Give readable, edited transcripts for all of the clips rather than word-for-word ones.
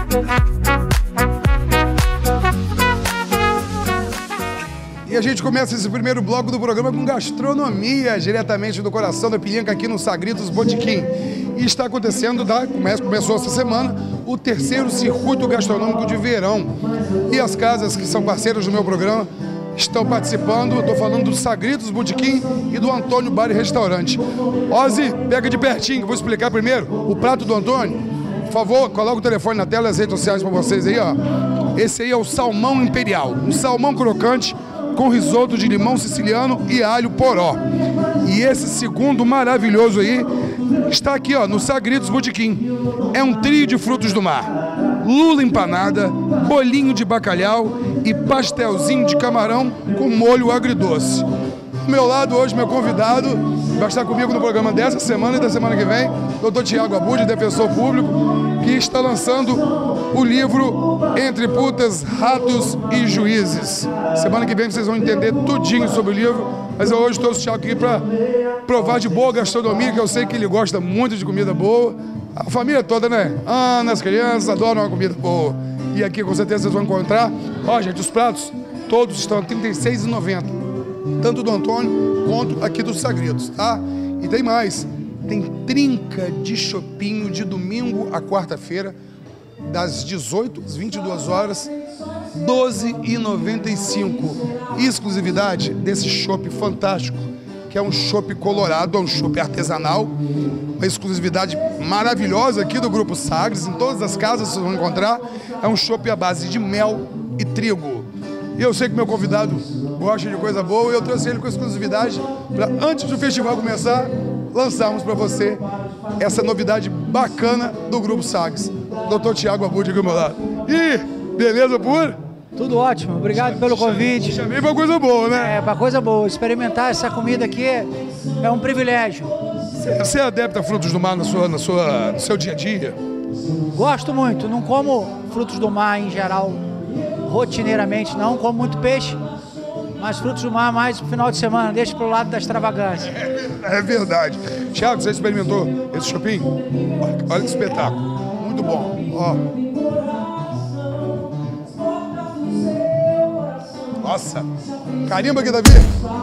E a gente começa esse primeiro bloco do programa com gastronomia, diretamente do coração da Pilinca, aqui no Sagridos Botequim. E está acontecendo, começou essa semana, o terceiro circuito gastronômico de verão. E as casas que são parceiras do meu programa estão participando. Estou falando do Sagridos Botequim e do Antônio Bar e Restaurante. Ozzy, pega de pertinho, que eu vou explicar primeiro o prato do Antônio. Por favor, coloca o telefone na tela e as redes sociais para vocês aí, ó. Esse aí é o salmão imperial, um salmão crocante com risoto de limão siciliano e alho poró. E esse segundo maravilhoso aí está aqui, ó, no Sagridos Botequim. É um trio de frutos do mar: lula empanada, bolinho de bacalhau e pastelzinho de camarão com molho agridoce. Do meu lado hoje, meu convidado vai estar comigo no programa dessa semana e da semana que vem, Dr. Tiago Abud, defensor público, que está lançando o livro Entre Putas, Ratos e Juízes. Semana que vem vocês vão entender tudinho sobre o livro, mas eu hoje trouxe o Tiago aqui para provar de boa gastronomia, que eu sei que ele gosta muito de comida boa. A família toda, né? Ana, as crianças adoram uma comida boa. E aqui com certeza vocês vão encontrar. Ó, gente, os pratos todos estão a R$ 36,90. Tanto do Antônio quanto aqui dos Sagridos, tá? E tem mais. Tem trinca de chopinho de domingo a quarta-feira, das 18 às 22 horas, R$ 12,95. Exclusividade desse chopp fantástico, que é um chopp colorado, é um chopp artesanal, uma exclusividade maravilhosa aqui do Grupo Sagres. Em todas as casas vocês vão encontrar. É um chopp à base de mel e trigo. E eu sei que meu convidado gosta de coisa boa, e eu trouxe ele com exclusividade para, antes do festival começar, lançarmos para você essa novidade bacana do Grupo Sagres. Dr. Tiago Abud aqui ao meu lado. Ih, beleza pura? Tudo ótimo, obrigado pelo convite. Chamei pra coisa boa, né? É, pra coisa boa. Experimentar essa comida aqui é um privilégio. Você é adepto a frutos do mar no seu dia a dia? Gosto muito, não como frutos do mar em geral, rotineiramente não, como muito peixe, mas frutos do mar mais no final de semana, deixa pro lado da extravagância. É verdade. Tiago, você experimentou esse chopinho? Olha que espetáculo, muito bom. Ó. Nossa, carimba aqui, Davi.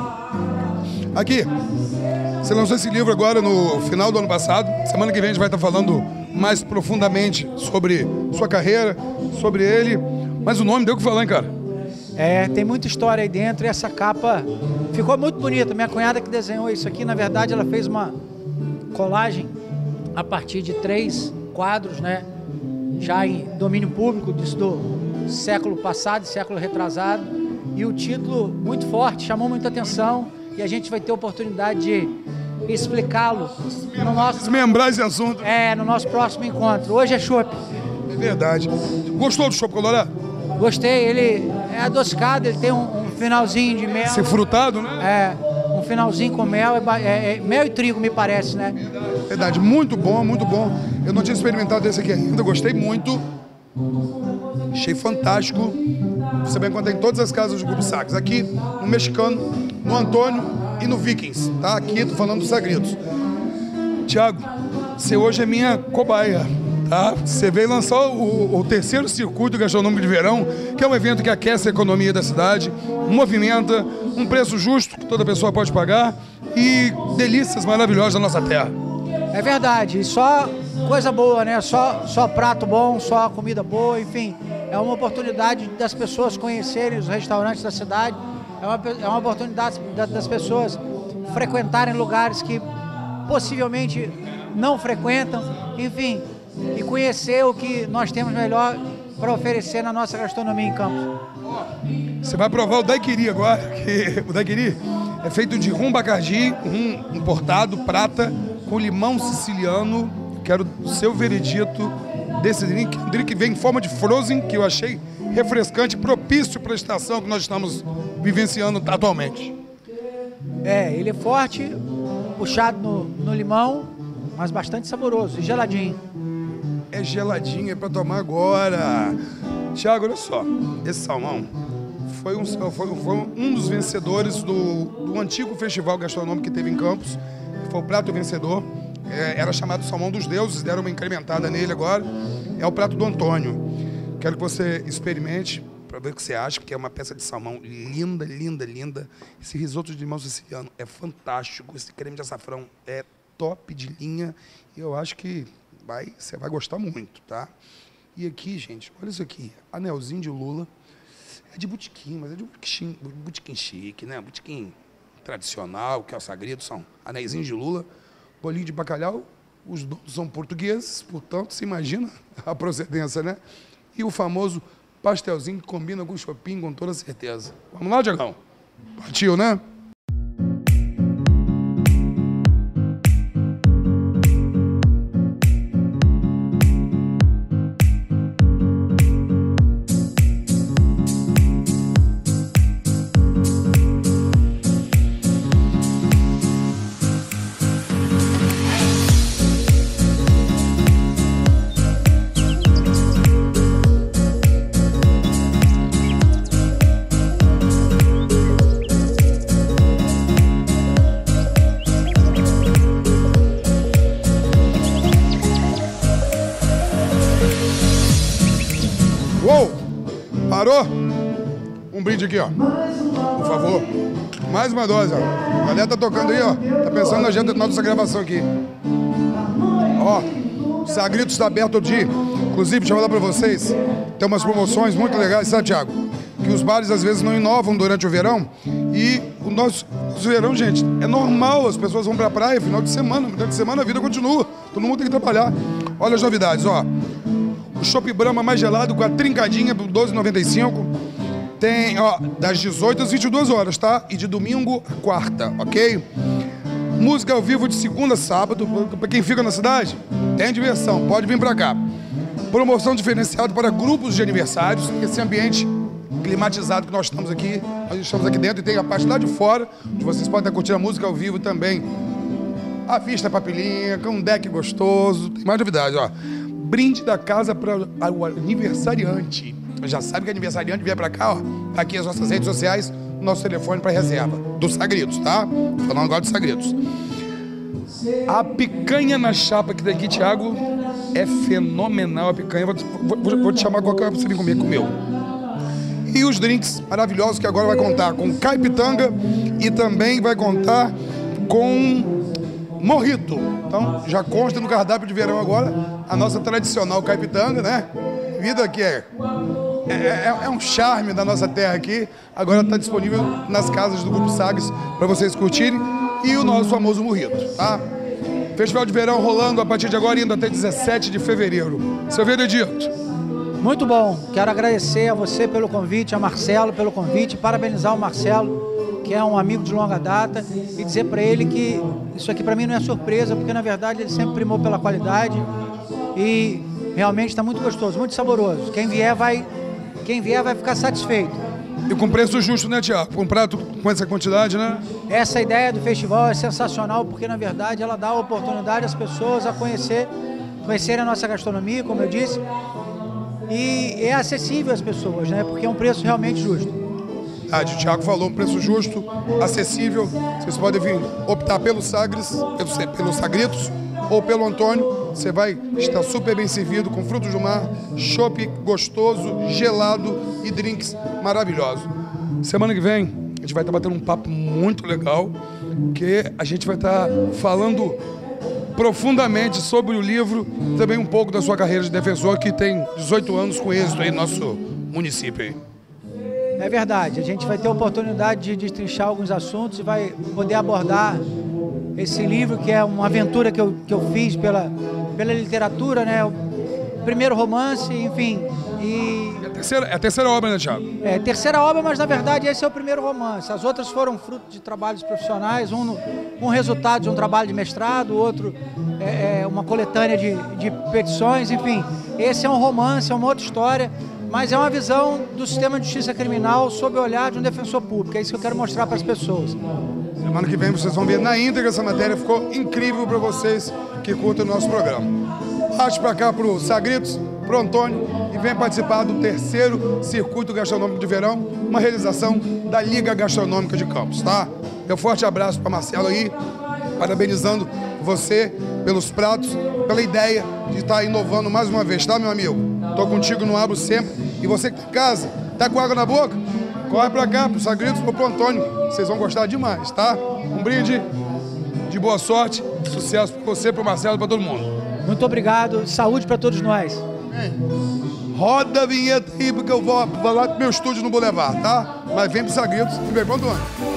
Aqui, você lançou esse livro agora no final do ano passado. Semana que vem a gente vai estar falando mais profundamente sobre sua carreira, sobre ele. Mas o nome deu o que falar, hein, cara? É, tem muita história aí dentro e essa capa ficou muito bonita. Minha cunhada que desenhou isso aqui, na verdade, ela fez uma colagem a partir de 3 quadros, né? Já em domínio público, disso do século passado, século retrasado. E o título, muito forte, chamou muita atenção. E a gente vai ter oportunidade de explicá-lo no nosso... Desmembrar esse assunto. É, no nosso próximo encontro. Hoje é chopp. É verdade. Gostou do chopp colorado? Gostei, ele é adocicado, ele tem um finalzinho de mel. Esse frutado, né? É, um finalzinho com mel, mel e trigo, me parece, né? Verdade, muito bom, muito bom. Eu não tinha experimentado esse aqui ainda, gostei muito. Achei fantástico. Você vai encontrar em todas as casas do Grupo Sagres. Aqui, no Mexicano, no Antônio e no Vikings, tá? Aqui, tô falando dos Sagridos. Tiago, você hoje é minha cobaia. Tá? Você veio lançar o terceiro circuito gastronômico de verão, que é um evento que aquece a economia da cidade, movimenta, um preço justo que toda pessoa pode pagar e delícias maravilhosas da nossa terra. É verdade, e só coisa boa, né? Só prato bom, só comida boa, enfim. É uma oportunidade das pessoas conhecerem os restaurantes da cidade, é uma oportunidade das pessoas frequentarem lugares que possivelmente não frequentam, enfim, e conhecer o que nós temos melhor para oferecer na nossa gastronomia em Campos. Você vai provar o daiquiri agora, que o daiquiri é feito de rum bacardi, rum importado, prata, com limão siciliano. Quero o seu veredito desse drink, um drink que vem em forma de frozen, que eu achei refrescante, propício para a estação que nós estamos vivenciando atualmente. É, ele é forte, puxado no limão, mas bastante saboroso e geladinho. É geladinho, é para tomar agora. Tiago, olha só, esse salmão foi um dos vencedores do antigo festival gastronômico que teve em Campos. Foi o prato vencedor. Era chamado Salmão dos Deuses, deram uma incrementada nele agora. É o prato do Antônio. Quero que você experimente para ver o que você acha, porque é uma peça de salmão linda, linda, linda. Esse risoto de limão siciliano é fantástico. Esse creme de açafrão é top de linha. E eu acho que você vai gostar muito, tá? E aqui, gente, olha isso aqui. Anelzinho de lula. É de botequim, mas é de botequim chique, né? Botequim tradicional, que é o Sagredo, são anéisinhos de lula. Bolinho de bacalhau. Os donos são portugueses, portanto, se imagina a procedência, né? E o famoso pastelzinho que combina com chopinho, com toda certeza. Vamos lá, Diagão? Partiu, né? Uou! Parou? Um brinde aqui, ó. Por favor. Mais uma dose, ó. A galera tá tocando aí, ó. Tá pensando na agenda da nossa gravação aqui. Ó, o Sagritos está aberto todo dia. Inclusive, deixa eu falar pra vocês, tem umas promoções muito legais, sabe, Thiago? Que os bares às vezes não inovam durante o verão. E o nosso verão, gente, é normal. As pessoas vão pra praia, final de semana. Final de semana a vida continua. Todo mundo tem que trabalhar. Olha as novidades, ó. O Chopp Brahma mais gelado com a trincadinha por R$12,95. Tem, ó, das 18 às 22 horas, tá? E de domingo a quarta, ok? Música ao vivo de segunda a sábado. Pra quem fica na cidade, tem diversão, pode vir pra cá. Promoção diferenciada para grupos de aniversários. Esse ambiente climatizado que nós estamos aqui dentro, e tem a parte lá de fora, onde vocês podem curtir a música ao vivo também. A vista papilinha, com um deck gostoso. Tem mais novidades, ó. Brinde da casa para o aniversariante. Já sabe que aniversariante vier para cá, ó. Tá aqui as nossas redes sociais, nosso telefone para reserva. Dos Sagredos, tá? Falando agora dos Sagredos. A picanha na chapa aqui daqui, Thiago, é fenomenal a picanha. Vou te chamar qualquer pra você vir comer com o meu. E os drinks maravilhosos que agora vai contar com caipitanga e também vai contar com Mojito. Então, já consta no cardápio de verão agora a nossa tradicional caipitanga, né? Vida aqui é um charme da nossa terra aqui. Agora está disponível nas casas do Grupo Sagres para vocês curtirem. E o nosso famoso Mojito, tá? Festival de verão rolando a partir de agora, indo até 17 de fevereiro. Seu Veredito. Muito bom. Quero agradecer a você pelo convite, a Marcelo pelo convite, parabenizar o Marcelo, que é um amigo de longa data, e dizer para ele que isso aqui para mim não é surpresa, porque na verdade ele sempre primou pela qualidade e realmente está muito gostoso, muito saboroso. Quem vier vai ficar satisfeito. E com preço justo, né, Tiago? Um prato com essa quantidade, né? Essa ideia do festival é sensacional, porque na verdade ela dá a oportunidade às pessoas a conhecerem a nossa gastronomia, como eu disse, e é acessível às pessoas, né? Porque é um preço realmente justo. O Thiago falou, um preço justo, acessível. Vocês podem vir optar pelos Sagres, pelos Sagritos ou pelo Antônio. Você vai estar super bem servido com frutos do mar, chopp gostoso, gelado e drinks maravilhosos. Semana que vem a gente vai estar batendo um papo muito legal, que a gente vai estar falando profundamente sobre o livro, também um pouco da sua carreira de defensor, que tem 18 anos com êxito aí no nosso município aí. É verdade, a gente vai ter a oportunidade de destrinchar alguns assuntos e vai poder abordar esse livro, que é uma aventura que eu fiz pela literatura, né? O primeiro romance, enfim. É a terceira obra, né, Thiago? É a terceira obra, mas na verdade esse é o primeiro romance. As outras foram fruto de trabalhos profissionais, um resultado de um trabalho de mestrado, outro uma coletânea de petições, enfim. Esse é um romance, é uma outra história, mas é uma visão do sistema de justiça criminal sob o olhar de um defensor público. É isso que eu quero mostrar para as pessoas. Semana que vem vocês vão ver na íntegra essa matéria, ficou incrível para vocês que curtem o nosso programa. Parte para cá para o Sagritos, para o Antônio, e vem participar do terceiro Circuito Gastronômico de Verão, uma realização da Liga Gastronômica de Campos, tá? Meu forte abraço para Marcelo aí, parabenizando você pelos pratos, pela ideia de estar inovando mais uma vez, tá, meu amigo? Tô contigo, não abro sempre. E você que tá em casa, tá com água na boca? Corre pra cá, pro Sagridos ou pro Antônio. Vocês vão gostar demais, tá? Um brinde de boa sorte, sucesso pra você, pro Marcelo, pra todo mundo. Muito obrigado, saúde para todos nós. Roda a vinheta aí, porque eu vou lá pro meu estúdio no Boulevard, tá? Mas vem pro Sagridos e vem pro Antônio.